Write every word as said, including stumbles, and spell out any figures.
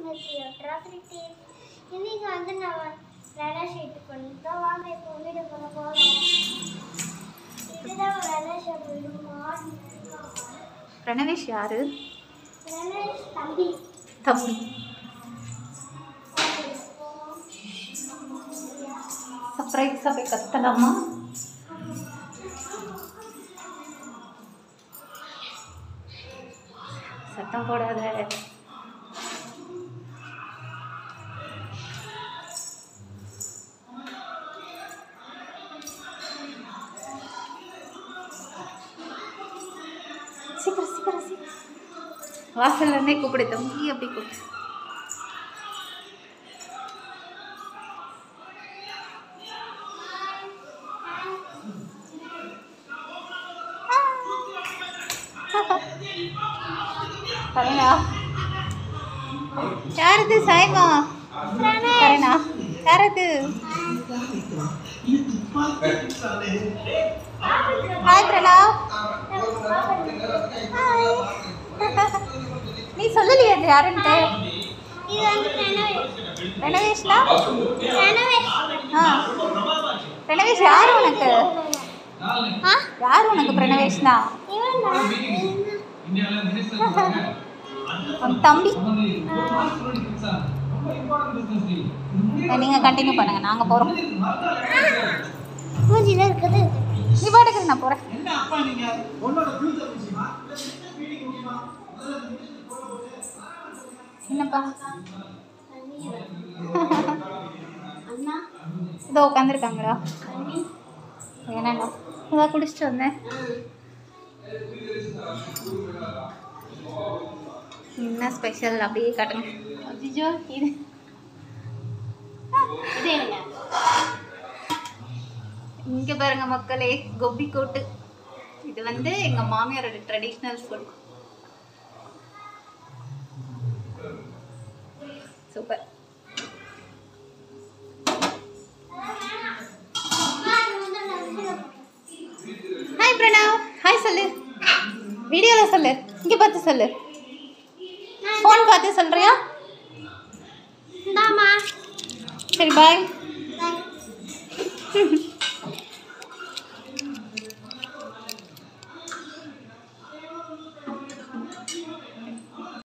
இன்னைக்கு வந்து நான் வேலை ஷீட் பண்ணிட்டோம். வாங்க இப்போ வீடு போக போகிறோம். இதுதான் வேலை ஷீட் பிரணவேஷ் யாரு? பிரணவேஷ் தம்பி. தம்பி சர்ப்ரைஸா போய் கத்தலாமா? சத்தம் போடாத. சீக்கிரம் சீக்கிரம் சீக்கிரம் வாசல்ல இருந்தே கூப்பிடு தம்பி. அப்படி கூப்பிடு. கரேனா யாரது? சாய்மா கரேனா யாரது? ஹாய் பிரணவ். நீ சொல்லலையே அது யாருன்ட்டு? பிரணவேஷ்னா? ஆ பிரணவேஷ் யாரு உனக்கு? யாரு உனக்கு பிரணவேஷ்னா? தம்பி. நீங்க கண்டினியூ பண்ணுங்க, நாங்க போறோம். இருக்குது நீ பாட்டுக்கு நான் போறேன். என்னப்பா இதோ உட்காந்துருக்காங்களா? என்னண்ணா இதான் குடிச்சிட்டு வந்தேன். என்ன ஸ்பெஷல் அப்படியே காட்டுங்க. அஜிஜோ இது இங்க பாருங்க மக்களே, கோபி கோட்டு. இது வந்து எங்க மாமியாரோட traditional food. Super. Hi Pranav. Hi சொல்லு, வீடியோல சொல்லு, இங்க பார்த்து சொல்லு. ஃபோன் பார்த்து சொல்றியா? சரி பாய்.